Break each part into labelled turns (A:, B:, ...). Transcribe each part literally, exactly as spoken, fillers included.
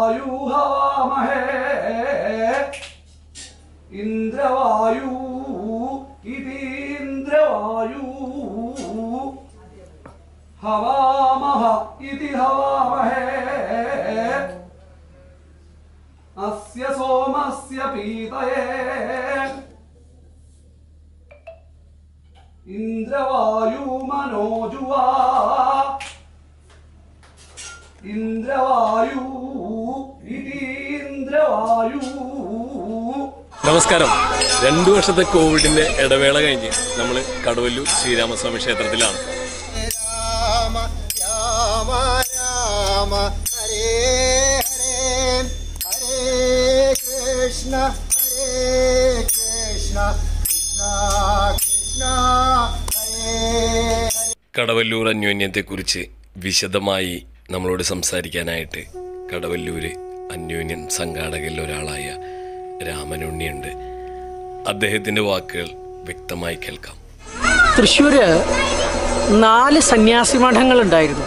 A: ഇന്ദ്രവായു ഹവാമഹേ ഇന്ദ്രവായു ഇതീന്ദ്രവായു ഹവാമഹ ഇതി ഹവാമഹേ അസ്യ സോമസ്യ പീതയേ ഇന്ദ്രവായു മനോജുവാ ഇന്ദ്രവായു ഇതീന്ദ്രവായു.
B: നമസ്കാരം. രണ്ടു വർഷത്തെ കോവിഡിന്റെ ഇടവേള കഴിഞ്ഞ് നമ്മൾ കടവല്ലൂർ ശ്രീരാമസ്വാമി ക്ഷേത്രത്തിലാണ്.
C: രാമ രാമ രാമ ഹരേ ഹരേ ഹരേ കൃഷ്ണ ഹരേ കൃഷ്ണ കൃഷ്ണ കൃഷ്ണ ഹരേ.
B: കടവല്ലൂർ അന്യോന്യത്തെക്കുറിച്ച് വിശദമായി നമ്മളോട് സംസാരിക്കാനായിട്ട് കടവല്ലൂര് അന്യോന്യം സംഘാടകരിൽ ഒരാളായ രാമനുണ്ണിയുണ്ട്. അദ്ദേഹത്തിൻ്റെ വാക്കുകൾ വ്യക്തമായി കേൾക്കാം.
D: തൃശ്ശൂര് നാല് സന്യാസി മഠങ്ങളുണ്ടായിരുന്നു.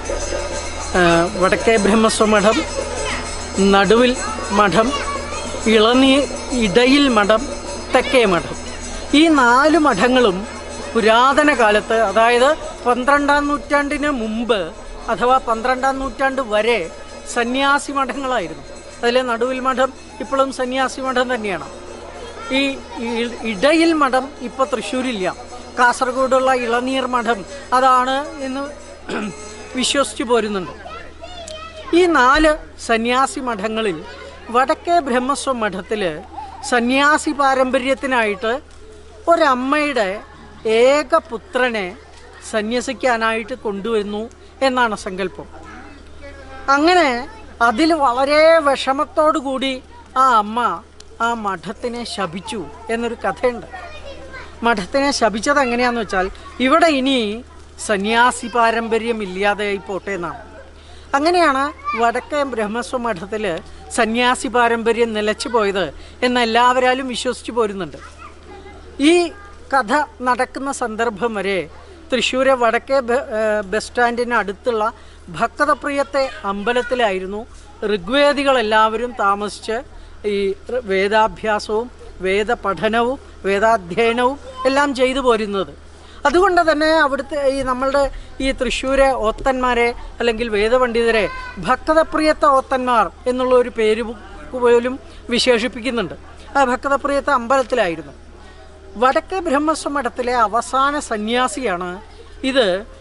D: വടക്കേ ബ്രഹ്മസ്വമഠം, നടുവിൽ മഠം, ഇളനീ ഇടയിൽ മഠം, തെക്കേ മഠം. ഈ നാല് മഠങ്ങളും പുരാതന കാലത്ത്, അതായത് പന്ത്രണ്ടാം നൂറ്റാണ്ടിന് മുമ്പ് അഥവാ പന്ത്രണ്ടാം നൂറ്റാണ്ട് വരെ സന്യാസി മഠങ്ങളായിരുന്നു. അതിൽ നടുവിൽ മഠം ഇപ്പോഴും സന്യാസി മഠം തന്നെയാണ്. ഈ ഇടയിൽ മഠം ഇപ്പോൾ തൃശ്ശൂരില്ല. കാസർഗോഡുള്ള ഇളനീർ മഠം അതാണ് എന്ന് വിശ്വസിച്ചു പോരുന്നുണ്ട്. ഈ നാല് സന്യാസി മഠങ്ങളിൽ വടക്കേ ബ്രഹ്മസ്വ മഠത്തിൽ സന്യാസി പാരമ്പര്യത്തിനായിട്ട് ഒരമ്മയുടെ ഏകപുത്രനെ സന്യസിക്കാനായിട്ട് കൊണ്ടുവരുന്നു എന്നാണ് സങ്കല്പം. അങ്ങനെ അതിൽ വളരെ വിഷമത്തോടു കൂടി ആ അമ്മ ആ മഠത്തിനെ ശപിച്ചു എന്നൊരു കഥയുണ്ട്. മഠത്തിനെ ശപിച്ചത് എങ്ങനെയാണെന്ന് വെച്ചാൽ, ഇവിടെ ഇനി സന്യാസി പാരമ്പര്യം ഇല്ലാതെയായി പോട്ടെ എന്നാണ്. അങ്ങനെയാണ് വടക്കേ ബ്രഹ്മസ്വ മഠത്തിൽ സന്യാസി പാരമ്പര്യം നിലച്ചു പോയത് എന്ന് എല്ലാവരാലും വിശ്വസിച്ചു പോരുന്നുണ്ട്. ഈ കഥ നടക്കുന്ന സന്ദർഭം വരെ തൃശ്ശൂരെ വടക്കേ ബസ് സ്റ്റാൻഡിന് അടുത്തുള്ള ഭക്തപ്രിയത്തെ അമ്പലത്തിലായിരുന്നു ഋഗ്വേദികളെല്ലാവരും താമസിച്ച് ഈ വേദാഭ്യാസവും വേദപഠനവും വേദാധ്യയനവും എല്ലാം ചെയ്തു പോരുന്നത്. അതുകൊണ്ട് തന്നെ അവിടുത്തെ ഈ നമ്മളുടെ ഈ തൃശ്ശൂരെ ഓത്തന്മാരെ അല്ലെങ്കിൽ വേദപണ്ഡിതരെ ഭക്തപ്രിയത്തെ ഓത്തന്മാർ എന്നുള്ള ഒരു പേര് പോലും വിശേഷിപ്പിക്കുന്നുണ്ട്. ആ ഭക്തപ്രിയത്തെ അമ്പലത്തിലായിരുന്നു. വടക്കേ ബ്രഹ്മസ്വ മഠത്തിലെ അവസാന സന്യാസിയാണ്. ഇത്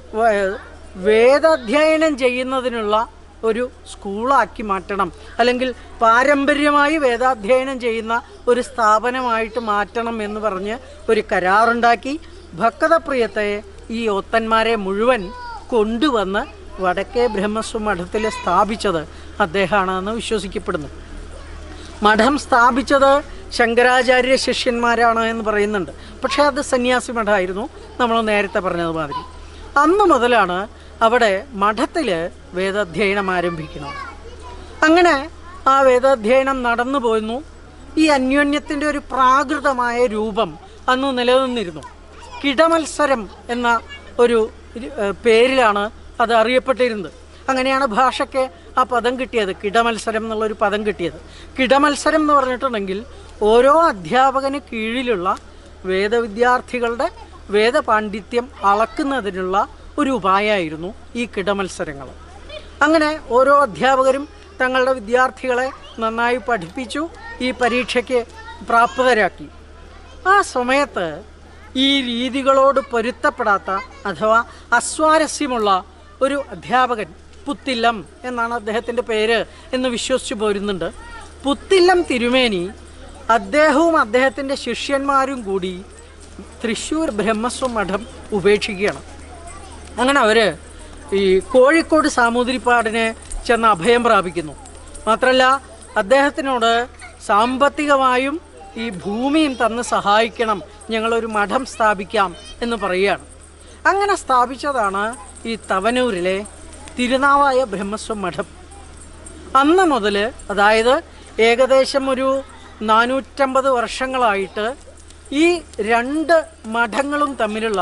D: വേദാധ്യയനം ചെയ്യുന്നതിനുള്ള ഒരു സ്കൂളാക്കി മാറ്റണം, അല്ലെങ്കിൽ പാരമ്പര്യമായി വേദാധ്യയനം ചെയ്യുന്ന ഒരു സ്ഥാപനമായിട്ട് മാറ്റണം എന്ന് പറഞ്ഞ് ഒരു കരാറുണ്ടാക്കി ഭക്തപ്രിയത്തെ ഈ ഓത്തന്മാരെ മുഴുവൻ കൊണ്ടുവന്ന് വടക്കേ ബ്രഹ്മസ്വ മഠത്തിൽ സ്ഥാപിച്ചത് അദ്ദേഹമാണെന്ന് വിശ്വസിക്കപ്പെടുന്നു. മഠം സ്ഥാപിച്ചത് ശങ്കരാചാര്യ ശിഷ്യന്മാരാണ് എന്ന് പറയുന്നുണ്ട്. പക്ഷേ അത് സന്യാസി മഠമായിരുന്നു, നമ്മൾ നേരത്തെ പറഞ്ഞതുമാതിരി. അന്ന് മുതലാണ് അവിടെ മഠത്തിൽ വേദാധ്യയനം ആരംഭിക്കണം. അങ്ങനെ ആ വേദാധ്യയനം നടന്നു പോയിരുന്നു. ഈ അന്യോന്യത്തിൻ്റെ ഒരു പ്രാകൃതമായ രൂപം അന്ന് നിലനിന്നിരുന്നു. കിടമത്സരം എന്ന ഒരു പേരിലാണ് അത് അറിയപ്പെട്ടിരുന്നത്. അങ്ങനെയാണ് ഭാഷയ്ക്ക് ആ പദം കിട്ടിയത്, കിടമത്സരം എന്നുള്ളൊരു പദം കിട്ടിയത്. കിടമത്സരം എന്ന് പറഞ്ഞിട്ടുണ്ടെങ്കിൽ ഓരോ അധ്യാപകന് കീഴിലുള്ള വേദവിദ്യാർത്ഥികളുടെ വേദപാണ്ഡിത്യം അളക്കുന്നതിനുള്ള ഒരു ഉപായമായിരുന്നു ഈ കിടമത്സരങ്ങൾ. അങ്ങനെ ഓരോ അധ്യാപകരും തങ്ങളുടെ വിദ്യാർത്ഥികളെ നന്നായി പഠിപ്പിച്ചു, ഈ പരീക്ഷയ്ക്ക് പ്രാപ്തരാക്കി. ആ സമയത്ത് ഈ രീതികളോട് പൊരുത്തപ്പെടാത്ത അഥവാ അസ്വാരസ്യമുള്ള ഒരു അധ്യാപകൻ, പുത്തില്ലം എന്നാണ് അദ്ദേഹത്തിൻ്റെ പേര് എന്ന് വിശ്വസിച്ചു പോരുന്നുണ്ട്. പുത്തില്ലം തിരുമേനി അദ്ദേഹവും അദ്ദേഹത്തിൻ്റെ ശിഷ്യന്മാരും കൂടി തൃശ്ശൂർ ബ്രഹ്മസ്വ മഠം ഉപേക്ഷിക്കുകയാണ്. അങ്ങനെ അവർ ഈ കോഴിക്കോട് സാമൂതിരിപ്പാടിനെ ചെന്ന് അഭയം പ്രാപിക്കുന്നു. മാത്രമല്ല അദ്ദേഹത്തിനോട് സാമ്പത്തികമായും ഈ ഭൂമിയും തന്ന് സഹായിക്കണം, ഞങ്ങളൊരു മഠം സ്ഥാപിക്കാം എന്ന് പറയുകയാണ്. അങ്ങനെ സ്ഥാപിച്ചതാണ് ഈ തവനൂരിലെ തിരുനാവായ ബ്രഹ്മസ്വ മഠം. അന്ന് മുതൽ, അതായത് ഏകദേശം ഒരു നാനൂറ്റമ്പത് വർഷങ്ങളായിട്ട് ഈ രണ്ട് മഠങ്ങളും തമ്മിലുള്ള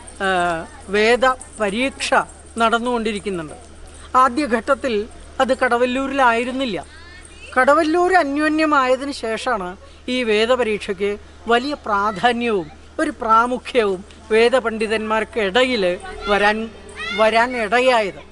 D: വേദ പരീക്ഷ നടന്നുകൊണ്ടിരിക്കുന്നുണ്ട്. ആദ്യഘട്ടത്തിൽ അത് കടവല്ലൂരിലായിരുന്നില്ല, കടവല്ലൂർ അന്യോന്യമായതിനു ശേഷമാണ് ഈ വേദപരീക്ഷയ്ക്ക് വലിയ പ്രാധാന്യവും ഒരു പ്രാമുഖ്യവും വേദപണ്ഡിതന്മാർക്ക് ഇടയിൽ വരാൻ വരാൻ ഇടയായത്.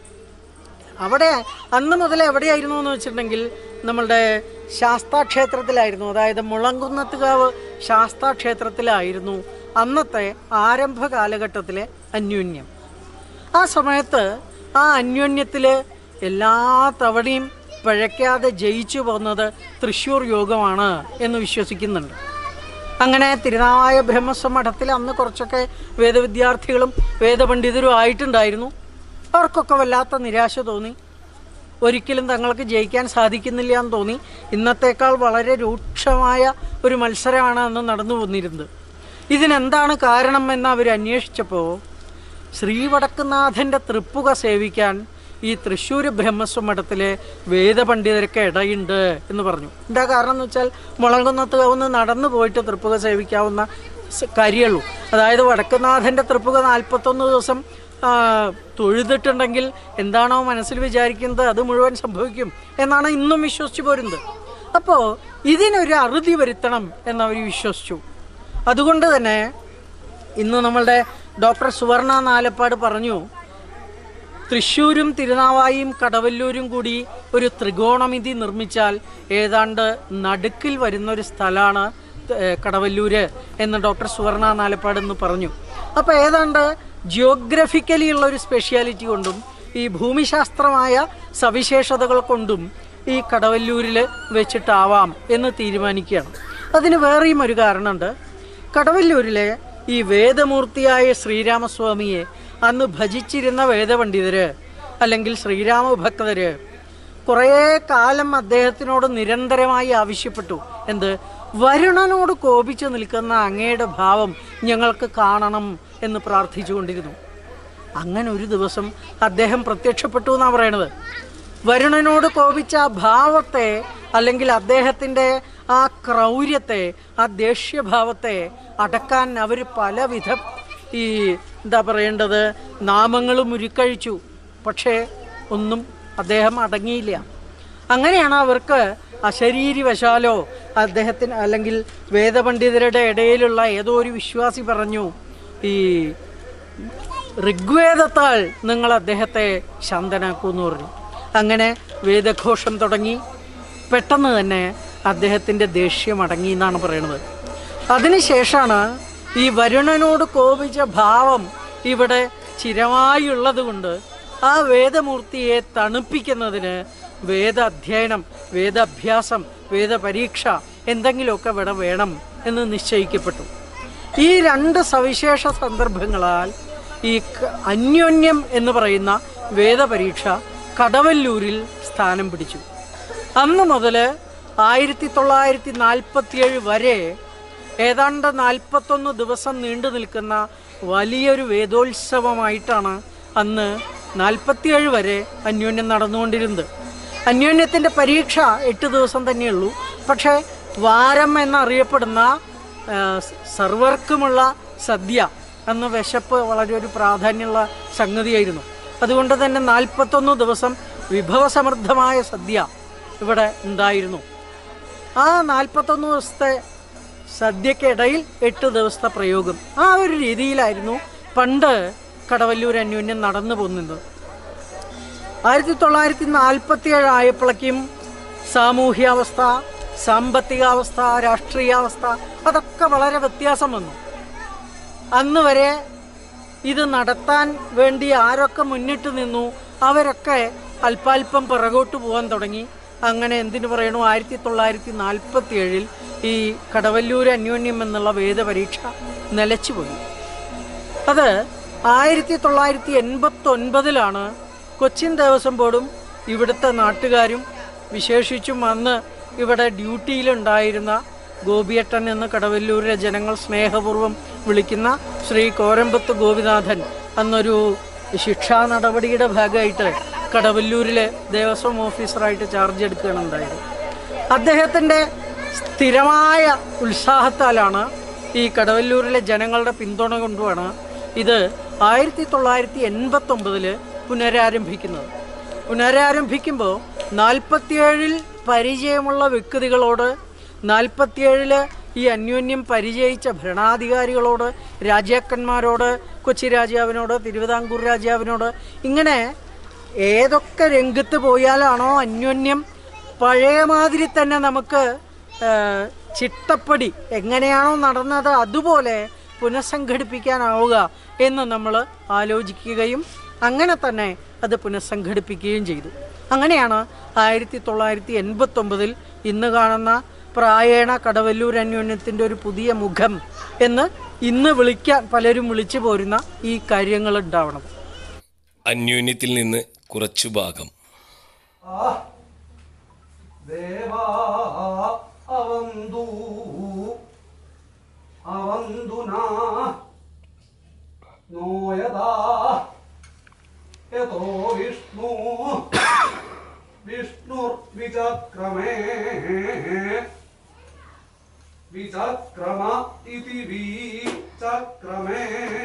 D: അവിടെ അന്ന് മുതൽ എവിടെയായിരുന്നു എന്ന് വെച്ചിട്ടുണ്ടെങ്കിൽ നമ്മളുടെ ശാസ്താക്ഷേത്രത്തിലായിരുന്നു. അതായത് മുളങ്കുന്നത്തുകാവ് ശാസ്താക്ഷേത്രത്തിലായിരുന്നു അന്നത്തെ ആരംഭ കാലഘട്ടത്തിലെ അന്യോന്യം. ആ സമയത്ത് ആ അന്യോന്യത്തിൽ എല്ലാ തവണയും പിഴയ്ക്കാതെ ജയിച്ചു പോകുന്നത് തൃശ്ശൂർ യോഗമാണ് എന്ന് വിശ്വസിക്കുന്നുണ്ട്. അങ്ങനെ തിരുനാവായ ബ്രഹ്മസ്വ മഠത്തിൽ അന്ന് കുറച്ചൊക്കെ വേദവിദ്യാർത്ഥികളും വേദപണ്ഡിതരും ആയിട്ടുണ്ടായിരുന്നു. അവർക്കൊക്കെ വല്ലാത്ത നിരാശ തോന്നി. ഒരിക്കലും തങ്ങൾക്ക് ജയിക്കാൻ സാധിക്കുന്നില്ല എന്ന് തോന്നി. ഇന്നത്തേക്കാൾ വളരെ രൂക്ഷമായ ഒരു മത്സരമാണ് അന്ന് നടന്നു വന്നിരുന്നത്. ഇതിനെന്താണ് കാരണം എന്ന് അവർ അന്വേഷിച്ചപ്പോൾ ശ്രീവടക്കുനാഥൻ്റെ തൃപ്പുക സേവിക്കാൻ ഈ തൃശ്ശൂർ ബ്രഹ്മസ്വ മഠത്തിലെ വേദപണ്ഡിതർക്ക് ഇടയുണ്ട് എന്ന് പറഞ്ഞു. എന്താ കാരണം എന്ന് വെച്ചാൽ മുളങ്കുന്നത്ത് ഒന്ന് നടന്നു പോയിട്ട് തൃപ്പുക സേവിക്കാവുന്ന കാര്യമുള്ളൂ. അതായത് വടക്കുനാഥൻ്റെ തൃപ്പുക നാൽപ്പത്തൊന്ന് ദിവസം തൊഴുതിട്ടുണ്ടെങ്കിൽ എന്താണോ മനസ്സിൽ വിചാരിക്കുന്നത് അത് മുഴുവൻ സംഭവിക്കും എന്നാണ് ഇന്നും വിശ്വസിച്ചു പോരുന്നത്. അപ്പോൾ ഇതിനൊരു അറുതി വരുത്തണം എന്നവർ വിശ്വസിച്ചു. അതുകൊണ്ട് തന്നെ ഇന്ന് നമ്മളുടെ ഡോക്ടർ സുവർണ നാലപ്പാട് പറഞ്ഞു, തൃശ്ശൂരും തിരുനാവായും കടവല്ലൂരും കൂടി ഒരു ത്രികോണമിതി നിർമ്മിച്ചാൽ ഏതാണ്ട് നടുക്കിൽ വരുന്നൊരു സ്ഥലമാണ് കടവല്ലൂര് എന്ന് ഡോക്ടർ സുവർണ നാലപ്പാട് എന്ന് പറഞ്ഞു. അപ്പോൾ ഏതാണ്ട് ജിയോഗ്രഫിക്കലി ഉള്ള ഒരു സ്പെഷ്യാലിറ്റി കൊണ്ടും ഈ ഭൂമിശാസ്ത്രമായ സവിശേഷതകൾ കൊണ്ടും ഈ കടവല്ലൂരിൽ വെച്ചിട്ടാവാം എന്ന് തീരുമാനിക്കുകയാണ്. അതിന് വേറെയും ഒരു കാരണമുണ്ട്. കടവല്ലൂരിലെ ഈ വേദമൂർത്തിയായ ശ്രീരാമസ്വാമിയെ അന്ന് ഭജിച്ചിരുന്ന വേദപണ്ഡിതര് അല്ലെങ്കിൽ ശ്രീരാമഭക്തര് കുറേ കാലം അദ്ദേഹത്തിനോട് നിരന്തരമായി ആവശ്യപ്പെട്ടു. എന്ത്? വരുണനോട് കോപിച്ചു നിൽക്കുന്ന അങ്ങയുടെ ഭാവം ഞങ്ങൾക്ക് കാണണം എന്ന് പ്രാർത്ഥിച്ചുകൊണ്ടിരുന്നു. അങ്ങനെ ഒരു ദിവസം അദ്ദേഹം പ്രത്യക്ഷപ്പെട്ടു എന്നാണ് പറയണത്. വരുണനോട് കോപിച്ച ആ ഭാവത്തെ അല്ലെങ്കിൽ അദ്ദേഹത്തിൻ്റെ ആ ക്രൗര്യത്തെ, ആ ദേഷ്യഭാവത്തെ അടക്കാൻ അവർ പലവിധ ഈ എന്താ പറയേണ്ടത് നാമങ്ങളും ഉരുക്കഴിച്ചു. പക്ഷേ ഒന്നും അദ്ദേഹം അടങ്ങിയില്ല. അങ്ങനെയാണ് അവർക്ക് അശരീരി വശാലോ അദ്ദേഹത്തിന് അല്ലെങ്കിൽ വേദപണ്ഡിതരുടെ ഇടയിലുള്ള ഏതോ ഒരു വിശ്വാസി പറഞ്ഞു, ഈ ഋഗ്വേദത്താൽ നിങ്ങൾ അദ്ദേഹത്തെ ശാന്തനാക്കൂ എന്ന് പറഞ്ഞു. അങ്ങനെ വേദഘോഷം തുടങ്ങി. പെട്ടെന്ന് തന്നെ അദ്ദേഹത്തിൻ്റെ ദേഷ്യം അടങ്ങി എന്നാണ് പറയണത്. അതിനുശേഷമാണ് ഈ വരുണനോട് കോപിച്ച ഭാവം ഇവിടെ ചിരമായുള്ളത് കൊണ്ട് ആ വേദമൂർത്തിയെ തണുപ്പിക്കുന്നതിന് വേദ അധ്യയനം, വേദാഭ്യാസം, വേദപരീക്ഷ എന്തെങ്കിലുമൊക്കെ ഇവിടെ വേണം എന്ന് നിശ്ചയിക്കപ്പെട്ടു. ഈ രണ്ട് സവിശേഷ സന്ദർഭങ്ങളാൽ ഈ അന്യോന്യം എന്ന് പറയുന്ന വേദപരീക്ഷ കടവല്ലൂരിൽ സ്ഥാനം പിടിച്ചു. അന്ന് മുതൽ ആയിരത്തി തൊള്ളായിരത്തി നാൽപ്പത്തിയേഴ് വരെ ഏതാണ്ട് നാൽപ്പത്തൊന്ന് ദിവസം നീണ്ടു നിൽക്കുന്ന വലിയൊരു വേദോത്സവമായിട്ടാണ് അന്ന് നാൽപ്പത്തിയേഴ് വരെ അന്യോന്യം നടന്നുകൊണ്ടിരുന്നത്. അന്യോന്യത്തിൻ്റെ പരീക്ഷ എട്ട് ദിവസം തന്നെയുള്ളൂ. പക്ഷേ വാരം എന്നറിയപ്പെടുന്ന സർവർക്കുമുള്ള സദ്യ എന്ന വിശപ്പ് വളരെ ഒരു പ്രാധാന്യമുള്ള സംഗതിയായിരുന്നു. അതുകൊണ്ട് തന്നെ നാൽപ്പത്തൊന്ന് ദിവസം വിഭവസമൃദ്ധമായ സദ്യ ഇവിടെ ഉണ്ടായിരുന്നു. ആ നാൽപ്പത്തൊന്ന് ദിവസത്തെ സദ്യക്കിടയിൽ എട്ട് ദിവസത്തെ പ്രയോഗം, ആ ഒരു രീതിയിലായിരുന്നു പണ്ട് കടവല്ലൂർ അന്യോന്യം നടന്നു പോകുന്നത്. ആയിരത്തി തൊള്ളായിരത്തി നാൽപ്പത്തി ഏഴ് ആയപ്പോഴേക്കും സാമൂഹ്യാവസ്ഥ, സാമ്പത്തികാവസ്ഥ, രാഷ്ട്രീയാവസ്ഥ അതൊക്കെ വളരെ വ്യത്യാസം വന്നു. അന്ന് വരെ ഇത് നടത്താൻ വേണ്ടി ആരൊക്കെ മുന്നിട്ട് നിന്നു അവരൊക്കെ അല്പാൽപ്പം പിറകോട്ട് പോകാൻ തുടങ്ങി. അങ്ങനെ എന്തിനു പറയണു, ആയിരത്തി തൊള്ളായിരത്തി നാൽപ്പത്തി ഏഴിൽ ഈ കടവല്ലൂർ അന്യോന്യം എന്നുള്ള വേദപരീക്ഷ നിലച്ചുപോയി. അത് ആയിരത്തി തൊള്ളായിരത്തി എൺപത്തി ഒൻപതിലാണ് കൊച്ചിൻ ദേവസ്വം ബോർഡും ഇവിടുത്തെ നാട്ടുകാരും വിശേഷിച്ചും അന്ന് ഇവിടെ ഡ്യൂട്ടിയിലുണ്ടായിരുന്ന ഗോപിയേട്ടൻ എന്ന് കടവല്ലൂരിലെ ജനങ്ങൾ സ്നേഹപൂർവ്വം വിളിക്കുന്ന ശ്രീ കോരമ്പത്ത് ഗോപിനാഥൻ അന്നൊരു ശിക്ഷാ നടപടിയുടെ ഭാഗമായിട്ട് കടവല്ലൂരിലെ ദേവസ്വം ഓഫീസറായിട്ട് ചാർജ് എടുക്കുകയാണ് ഉണ്ടായത്. അദ്ദേഹത്തിൻ്റെ സ്ഥിരമായ ഉത്സാഹത്താലാണ്, ഈ കടവല്ലൂരിലെ ജനങ്ങളുടെ പിന്തുണ കൊണ്ടുമാണ് ഇത് ആയിരത്തി തൊള്ളായിരത്തി എൺപത്തി ഒമ്പതിൽ പുനരാരംഭിക്കുന്നത്. പുനരാരംഭിക്കുമ്പോൾ നാൽപ്പത്തിയേഴിൽ പരിചയമുള്ള വ്യക്തികളോട്, നാൽപ്പത്തിയേഴില് ഈ അന്യോന്യം പരിചയിച്ച ഭരണാധികാരികളോട്, രാജാക്കന്മാരോട്, കൊച്ചി രാജാവിനോട്, തിരുവിതാംകൂർ രാജാവിനോട്, ഇങ്ങനെ ഏതൊക്കെ രംഗത്ത് പോയാലാണോ അന്യോന്യം പഴയ മാതിരി തന്നെ നമുക്ക് ചിട്ടപ്പടി എങ്ങനെയാണോ നടന്നത് അതുപോലെ പുനഃസംഘടിപ്പിക്കാനാവുക എന്ന് നമ്മൾ ആലോചിക്കുകയും അങ്ങനെ തന്നെ അത് പുനഃസംഘടിപ്പിക്കുകയും ചെയ്തു. അങ്ങനെയാണ് ആയിരത്തി തൊള്ളായിരത്തി എൺപത്തൊമ്പതിൽ ഇന്ന് കാണുന്ന പ്രായേണ കടവല്ലൂർ അന്യോന്യത്തിൻ്റെ ഒരു പുതിയ മുഖം എന്ന് ഇന്ന് വിളിക്കാൻ പലരും വിളിച്ചു പോരുന്ന ഈ കാര്യങ്ങൾ ഉണ്ടാവണം.
B: അന്യോന്യത്തിൽ നിന്ന് കുറച്ചു ഭാഗം.
A: ദേവാ അവന്തു അവന്തുനാ നോയദാ യതോ വിഷ്ണു വിഷ്ണുർവിചക്രമേ വിചക്രമ ഇതി വിചക്രമേ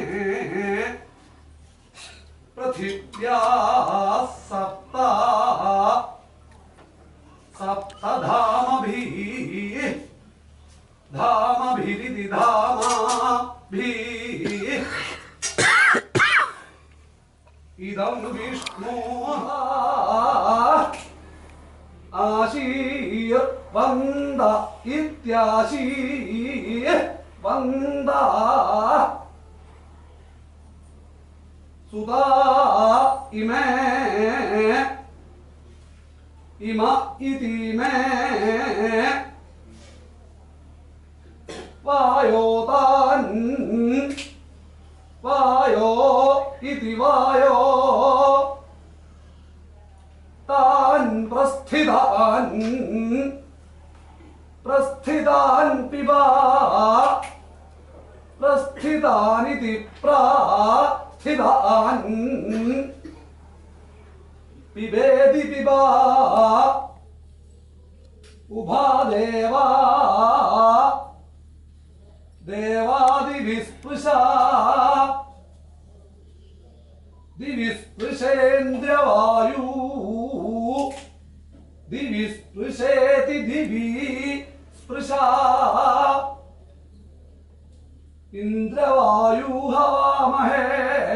A: പൃഥിവ്യാ സപ്ത സപ്തധാമഭിः ധാമഭിരിതി ധാമാഭിः ഇദം വിഷ്ണു ആശീർ വന്ദ ഇത്യാശീർ വന്ദ സുതാ ഇമേ ഇമ ഇതി മേ വായോതാൻ വായോ ഇതി വായോ താൻ പ്രസ്ഥിതാൻ പ്രസ്ഥിതാൻ പിബാ പ്രസ്ഥിതാനിതി പ്രാസ്ഥിതാൻ പിബേതി പിബാ ഉഭാദേവാ ദേവാദിവിസ്പൃശാ ദിവിസ്പൃശേന്ദ്രവായൂ ദിവിസ്പൃശേതി ദിവി സ്പൃശാ ഇന്ദ്രവായൂ ഹവാമഹേ.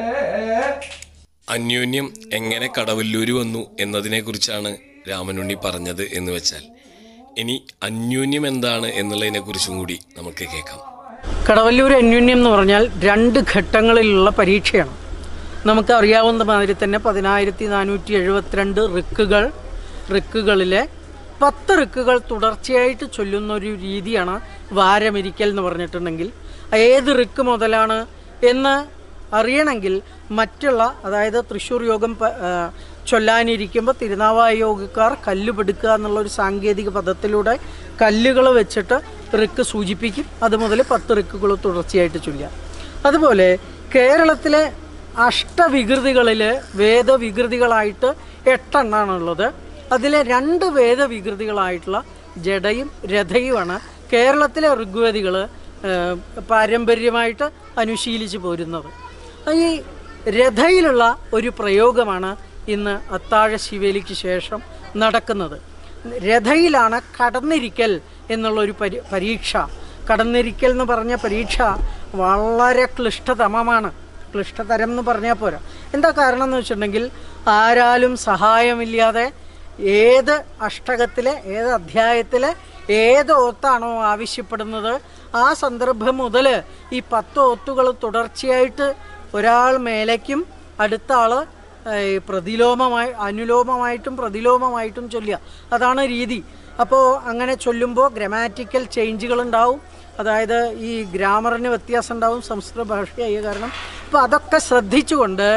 B: അന്യോന്യം എങ്ങനെ കടവല്ലൂര് വന്നു എന്നതിനെ കുറിച്ചാണ് രാമനുണ്ണി പറഞ്ഞത് എന്ന് വെച്ചാൽ, ഇനി അന്യോന്യം എന്താണ് എന്നുള്ളതിനെ കുറിച്ചും കൂടി നമുക്ക് കേൾക്കാം.
D: കടവല്ലൂർ അന്യോന്യം എന്ന് പറഞ്ഞാൽ രണ്ട് ഘട്ടങ്ങളിലുള്ള പരീക്ഷയാണ്. നമുക്കറിയാവുന്ന മാതിരി തന്നെ പതിനായിരത്തി നാനൂറ്റി എഴുപത്തിരണ്ട് റിക്കുകൾ റിക്കുകളിലെ പത്ത് റിക്കുകൾ തുടർച്ചയായിട്ട് ചൊല്ലുന്ന ഒരു രീതിയാണ് വാരമിരിക്കൽ എന്ന് പറഞ്ഞിട്ടുണ്ടെങ്കിൽ, ഏത് റിക്ക് മുതലാണ് എന്ന് അറിയണമെങ്കിൽ മറ്റുള്ള, അതായത് തൃശ്ശൂർ യോഗം ചൊല്ലാനിരിക്കുമ്പോൾ തിരുനാവായ യോഗക്കാർ കല്ല് പെടുക്കുക എന്നുള്ളൊരു സാങ്കേതിക പദത്തിലൂടെ കല്ലുകൾ വെച്ചിട്ട് റിക്ക് സൂചിപ്പിക്കും. അതുമുതൽ പത്ത് റിക്കുകൾ തുടർച്ചയായിട്ട് ചൊല്ലുക. അതുപോലെ കേരളത്തിലെ അഷ്ടവികൃതികളിൽ വേദവികൃതികളായിട്ട് എട്ടെണ്ണാണുള്ളത്. അതിലെ രണ്ട് വേദവികൃതികളായിട്ടുള്ള ജഡയും രഥയുമാണ് കേരളത്തിലെ ഋഗ്വേദികൾ പാരമ്പര്യമായിട്ട് അനുശീലിച്ച് പോരുന്നത്. ഈ രഥയിലുള്ള ഒരു പ്രയോഗമാണ് ഇന്ന് അത്താഴ ശിവേലിക്ക് ശേഷം നടക്കുന്നത്. രഥയിലാണ് കടന്നിരിക്കൽ എന്നുള്ളൊരു പരി പരീക്ഷ. കടന്നിരിക്കൽ എന്ന് പറഞ്ഞ പരീക്ഷ വളരെ ക്ലിഷ്ടതമമാണ്. ക്ലിഷ്ടതരം എന്ന് പറഞ്ഞാൽ പോരാ. എന്താ കാരണം എന്ന് വെച്ചിട്ടുണ്ടെങ്കിൽ, ആരാലും സഹായമില്ലാതെ ഏത് അഷ്ടകത്തിലെ ഏത് അധ്യായത്തിലെ ഏത് ഓത്താണോ ആവശ്യപ്പെടുന്നത് ആ സന്ദർഭം മുതൽ ഈ പത്ത് ഓത്തുകൾ തുടർച്ചയായിട്ട് ഒരാൾ മേലേക്കും അടുത്ത ആൾ പ്രതിലോമമായി അനുലോമമായിട്ടും പ്രതിലോമമായിട്ടും ചൊല്ലുക. അതാണ് രീതി. അപ്പോൾ അങ്ങനെ ചൊല്ലുമ്പോൾ ഗ്രാമാറ്റിക്കൽ ചേഞ്ചുകൾ ഉണ്ടാവും. അതായത് ഈ ഗ്രാമറിന് വ്യത്യാസം ഉണ്ടാവും സംസ്കൃത ഭാഷയായ കാരണം. അപ്പോൾ അതൊക്കെ ശ്രദ്ധിച്ചുകൊണ്ട്,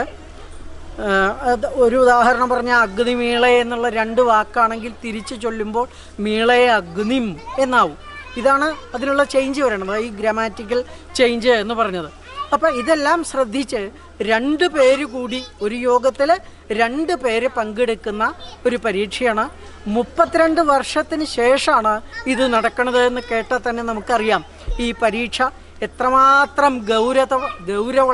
D: ഒരു ഉദാഹരണം പറഞ്ഞാൽ അഗ്നിമീള എന്നുള്ള രണ്ട് വാക്കാണെങ്കിൽ തിരിച്ച് ചൊല്ലുമ്പോൾ മീളയെ അഗ്നിം എന്നാവും. ഇതാണ് അതിനുള്ള ചേഞ്ച് വരണത്, ഈ ഗ്രാമാറ്റിക്കൽ ചേഞ്ച് എന്ന് പറഞ്ഞത്. അപ്പം ഇതെല്ലാം ശ്രദ്ധിച്ച് രണ്ട് പേര് കൂടി ഒരു യോഗത്തിൽ രണ്ട് പേര് പങ്കെടുക്കുന്ന ഒരു പരീക്ഷയാണ്. മുപ്പത്തിരണ്ട് വർഷത്തിന് ശേഷമാണ് ഇത് നടക്കുന്നത് എന്ന് കേട്ടാൽ തന്നെ നമുക്കറിയാം ഈ പരീക്ഷ എത്രമാത്രം ഗൗരവ ഗൗരവമുള്ള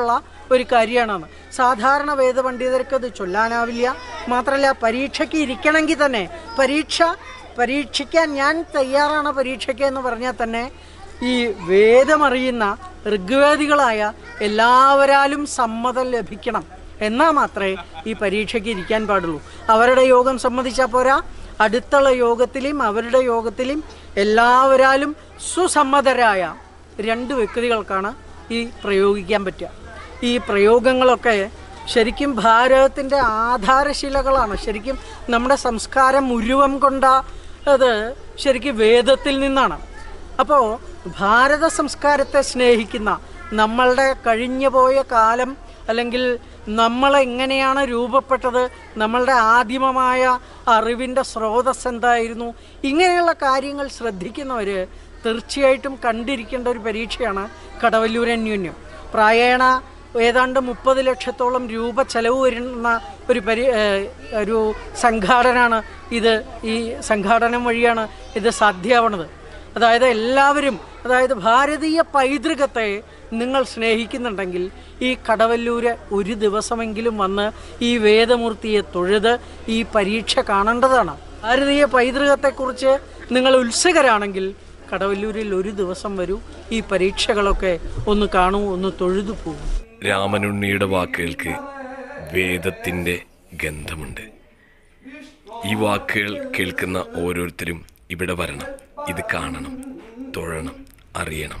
D: ഒരു കാര്യമാണ്. സാധാരണ വേദപണ്ഡിതർക്ക് അത് ചൊല്ലാനാവില്ല. മാത്രമല്ല, പരീക്ഷയ്ക്ക് ഇരിക്കണമെങ്കിൽ തന്നെ പരീക്ഷ പരീക്ഷിക്കാൻ ഞാൻ തയ്യാറാണ് പരീക്ഷയ്ക്ക് എന്ന് പറഞ്ഞാൽ തന്നെ ഈ വേദമറിയുന്ന ഋഗ്വേദികളായ എല്ലാവരാലും സമ്മതം ലഭിക്കണം. എന്നാൽ മാത്രമേ ഈ പരീക്ഷയ്ക്ക് ഇരിക്കാൻ പാടുള്ളൂ. അവരുടെ യോഗം സമ്മതിച്ചാൽ പോരാ, അടുത്തുള്ള യോഗത്തിലും അവരുടെ യോഗത്തിലും എല്ലാവരാലും സുസമ്മതരായ രണ്ട് വ്യക്തികൾക്കാണ് ഈ പ്രയോഗിക്കാൻ പറ്റുക. ഈ പ്രയോഗങ്ങളൊക്കെ ശരിക്കും ഭാരതത്തിൻ്റെ ആധാരശിലകളാണ്. ശരിക്കും നമ്മുടെ സംസ്കാരം മുഴുവൻ കൊണ്ട അത് ശരിക്കും വേദത്തിൽ നിന്നാണ്. അപ്പോൾ ഭാരത സംസ്കാരത്തെ സ്നേഹിക്കുന്ന, നമ്മളുടെ കഴിഞ്ഞു പോയ കാലം അല്ലെങ്കിൽ നമ്മളെങ്ങനെയാണ് രൂപപ്പെട്ടത്, നമ്മളുടെ ആദിമമായ അറിവിൻ്റെ സ്രോതസ് എന്തായിരുന്നു, ഇങ്ങനെയുള്ള കാര്യങ്ങൾ ശ്രദ്ധിക്കുന്നവർ തീർച്ചയായിട്ടും കണ്ടിരിക്കേണ്ട ഒരു പരീക്ഷയാണ് കടവല്ലൂർ അന്യോന്യം. പ്രായേണ ഏതാണ്ട് മുപ്പത് ലക്ഷത്തോളം രൂപ ചെലവ് വരുന്ന ഒരു പരി ഒരു സംഘാടനമാണ് ഇത്. ഈ സംഘാടനം വഴിയാണ് ഇത് സാധ്യമാവുന്നത്. അതായത് എല്ലാവരും, അതായത് ഭാരതീയ പൈതൃകത്തെ നിങ്ങൾ സ്നേഹിക്കുന്നുണ്ടെങ്കിൽ ഈ കടവല്ലൂര് ഒരു ദിവസമെങ്കിലും വന്ന് ഈ വേദമൂർത്തിയെ തൊഴുത് ഈ പരീക്ഷ കാണേണ്ടതാണ്. ഭാരതീയ പൈതൃകത്തെക്കുറിച്ച് നിങ്ങൾ ഉത്സുകരാണെങ്കിൽ കടവല്ലൂരിൽ ഒരു ദിവസം വരൂ, ഈ പരീക്ഷകളൊക്കെ ഒന്ന് കാണൂ, ഒന്ന് തൊഴുതു പോകും.
B: രാമനുണ്ണിയുടെ വാക്കുകൾക്ക് വേദത്തിൻ്റെ ഗന്ധമുണ്ട്. ഈ വാക്കുകൾ കേൾക്കുന്ന ഓരോരുത്തരും ഇവിടെ വരണം, ഇത് കാണണം, തൊഴണം, അറിയണം.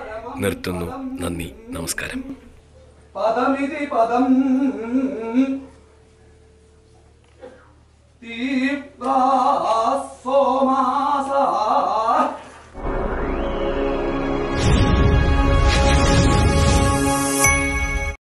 B: നിർത്തുന്നു. നന്ദി, നമസ്കാരം.
A: പദമിതി പദം